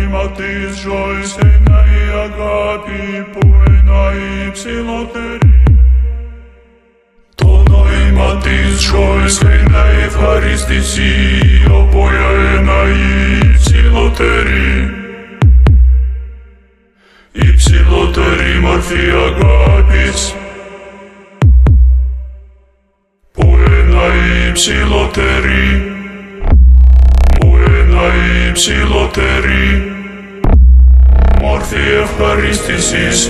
νόημα της ζωής είναι η αγάπη που είναι υψηλότερη. Το νόημα της ζωής είναι η ευχαρίστηση όπου είναι υψηλότερη. Υψηλότερη μορφή αγάπης που είναι υψηλότερη, που είναι υψηλότερη μορφή ευχαρίστησης.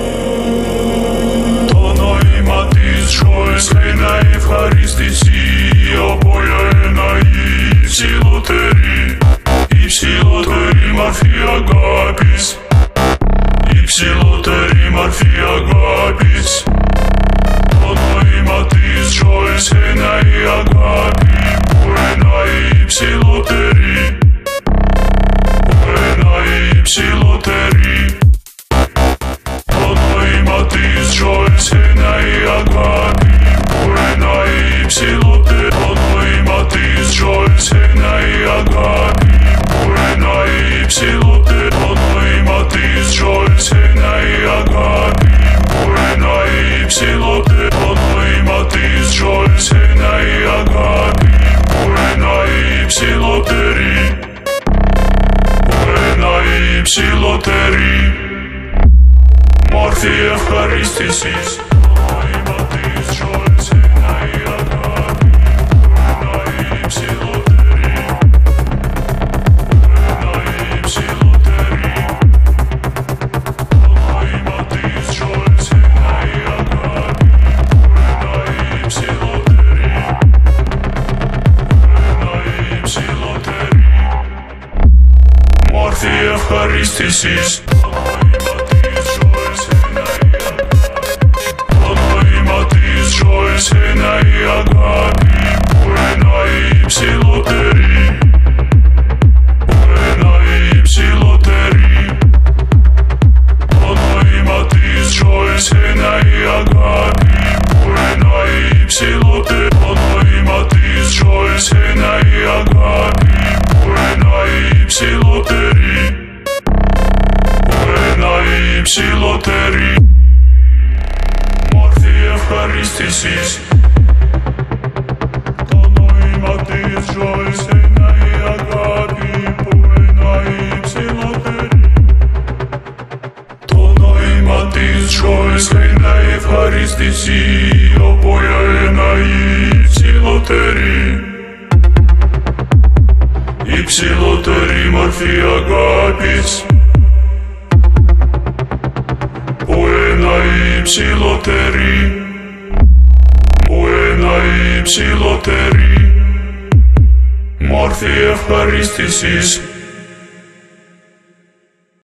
Το νόημα της ζωής είναι η ευχαρίστηση όπου είναι υψηλότερη, υψηλότερη μορφή αγάπης, υψηλότερη μορφή αγάπης. Το νόημα της ζωής είναι η αγάπη που είναι υψηλότερη, που είναι υψηλότερη. Το νόημα της ζωής είναι η αγάπη που είναι υψηλότερη. Το νόημα της ζωής είναι η αγάπη που είναι υψηλότερη. Το νόημα της ζωής είναι η αγάπη που είναι υψηλότερη. Το νόημα της ζωής είναι η αγάπη που είναι υψηλότερη, που είναι υψηλότερη μορφή ευχαρίστησης. Το νόημα της ζωής είναι η αγάπη που είναι υψηλότερη, που είναι υψηλότερη. Το νόημα της ζωής είναι η αγάπη που είναι υψηλότερη, που είναι υψηλότερη μορφή ευχαρίστησης. Το νόημα της ζωής είναι η αγάπη που είναι υψηλότερη, που είναι υψηλότερη. Το νόημα της ζωής είναι η αγάπη που είναι υψηλότερη. Το νόημα της ζωής είναι η αγάπη που είναι υψηλότερη, που είναι υψηλότερη μορφή ευχαρίστησης. Το νόημα της ζωής είναι η αγάπη που είναι υψηλότερη. Το νόημα της ζωής είναι η ευχαρίστηση όπου είναι υψηλότερη, υψηλότερη μορφή αγάπης που είναι υψηλότερη, που είναι υψηλότερη μορφή ευχαρίστησης.